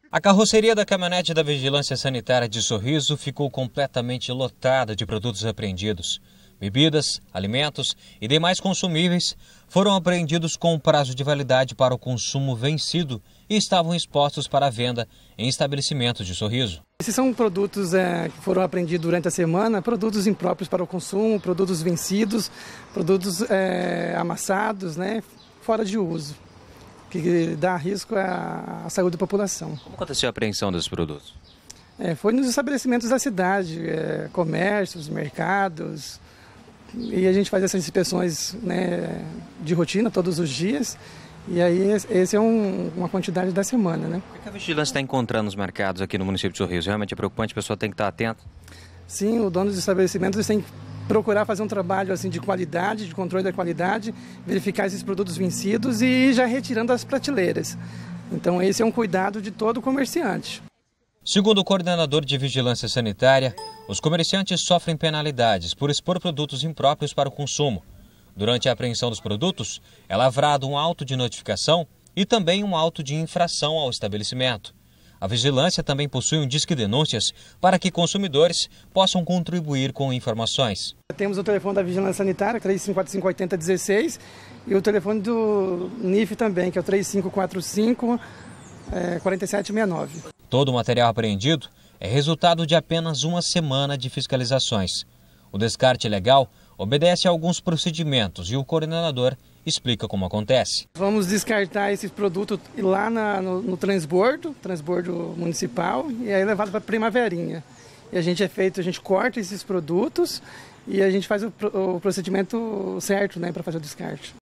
A carroceria da caminhonete da Vigilância Sanitária de Sorriso ficou completamente lotada de produtos apreendidos. Bebidas, alimentos e demais consumíveis foram apreendidos com prazo de validade para o consumo vencido e estavam expostos para venda em estabelecimentos de Sorriso. Esses são produtos que foram apreendidos durante a semana, produtos impróprios para o consumo, produtos vencidos, produtos amassados, fora de uso, que dá risco à saúde da população. Como aconteceu a apreensão desses produtos? Foi nos estabelecimentos da cidade, comércios, mercados, e a gente faz essas inspeções de rotina todos os dias, e aí esse é uma quantidade da semana. O que a vigilância está encontrando nos mercados aqui no município de Sorriso? Realmente é preocupante, a pessoa tem que estar atenta? Sim, o dono dos estabelecimentos tem que procurar fazer um trabalho de qualidade, de controle da qualidade, verificar esses produtos vencidos e ir já retirando das prateleiras. Então esse é um cuidado de todo comerciante. Segundo o coordenador de Vigilância Sanitária, os comerciantes sofrem penalidades por expor produtos impróprios para o consumo. Durante a apreensão dos produtos, é lavrado um auto de notificação e também um auto de infração ao estabelecimento. A vigilância também possui um disque denúncias para que consumidores possam contribuir com informações. Temos o telefone da Vigilância Sanitária, 3545-8016, e o telefone do NIF também, que é o 3545-4769. Todo o material apreendido é resultado de apenas uma semana de fiscalizações. O descarte ilegal obedece a alguns procedimentos e o coordenador explica como acontece. Vamos descartar esses produtos lá no transbordo municipal, e aí levado para a Primaverinha. E a gente corta esses produtos e a gente faz o procedimento certo para fazer o descarte.